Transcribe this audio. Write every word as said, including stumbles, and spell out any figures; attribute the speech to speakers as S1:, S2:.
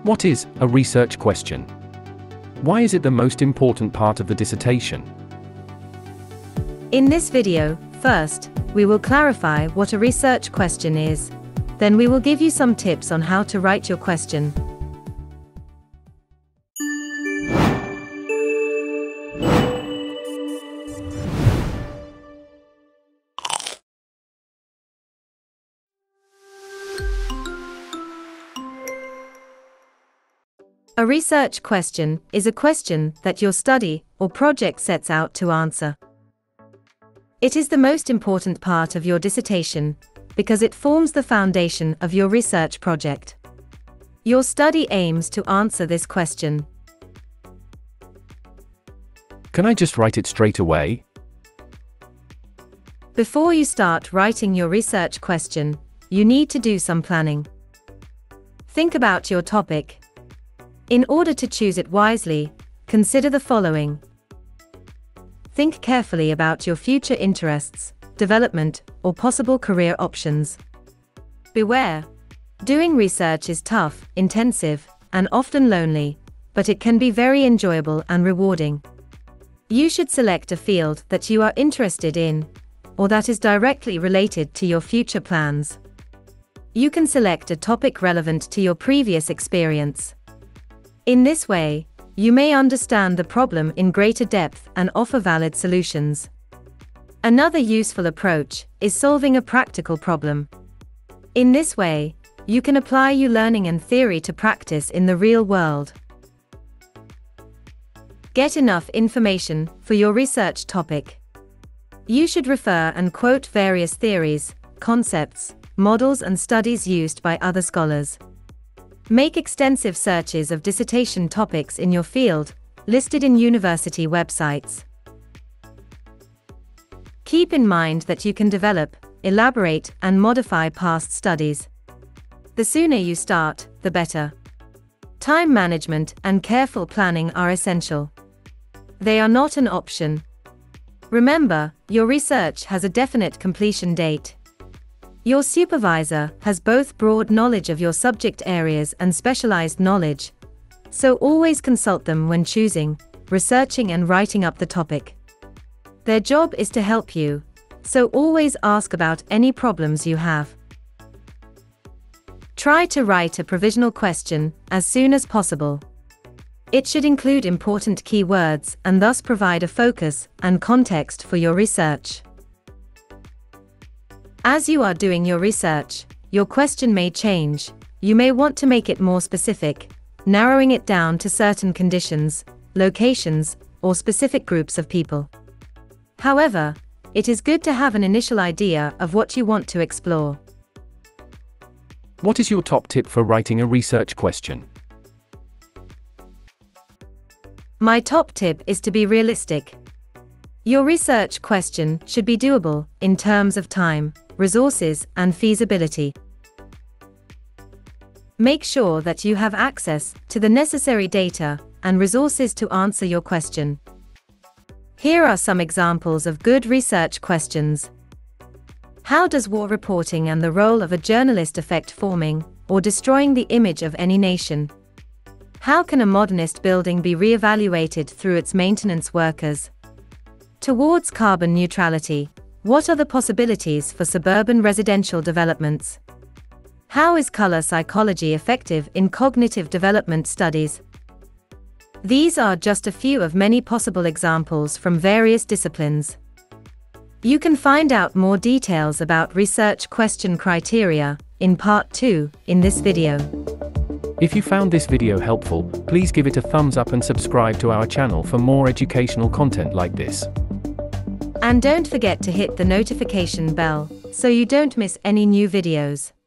S1: What is a research question? Why is it the most important part of the dissertation?
S2: In this video, first, we will clarify what a research question is. Then we will give you some tips on how to write your question. A research question is a question that your study or project sets out to answer. It is the most important part of your dissertation because it forms the foundation of your research project. Your study aims to answer this question.
S1: Can I just write it straight away?
S2: Before you start writing your research question, you need to do some planning. Think about your topic. In order to choose it wisely, consider the following. Think carefully about your future interests, development, or possible career options. Beware. Doing research is tough, intensive, and often lonely, but it can be very enjoyable and rewarding. You should select a field that you are interested in, or that is directly related to your future plans. You can select a topic relevant to your previous experience. In this way, you may understand the problem in greater depth and offer valid solutions. Another useful approach is solving a practical problem. In this way, you can apply your learning and theory to practice in the real world. Get enough information for your research topic. You should refer and quote various theories, concepts, models and studies used by other scholars. Make extensive searches of dissertation topics in your field, listed in university websites. Keep in mind that you can develop, elaborate, and modify past studies. The sooner you start, the better. Time management and careful planning are essential. They are not an option. Remember, your research has a definite completion date. Your supervisor has both broad knowledge of your subject areas and specialized knowledge, so always consult them when choosing, researching and writing up the topic. Their job is to help you, so always ask about any problems you have. Try to write a provisional question as soon as possible. It should include important keywords and thus provide a focus and context for your research. As you are doing your research, your question may change. You may want to make it more specific, narrowing it down to certain conditions, locations, or specific groups of people. However, it is good to have an initial idea of what you want to explore.
S1: What is your top tip for writing a research question?
S2: My top tip is to be realistic. Your research question should be doable in terms of time, resources, and feasibility. Make sure that you have access to the necessary data and resources to answer your question. Here are some examples of good research questions. How does war reporting and the role of a journalist affect forming or destroying the image of any nation? How can a modernist building be re-evaluated through its maintenance workers? Towards carbon neutrality, what are the possibilities for suburban residential developments? How is color psychology effective in cognitive development studies? These are just a few of many possible examples from various disciplines. You can find out more details about research question criteria in part two in this video.
S1: If you found this video helpful, please give it a thumbs up and subscribe to our channel for more educational content like this.
S2: And don't forget to hit the notification bell so you don't miss any new videos.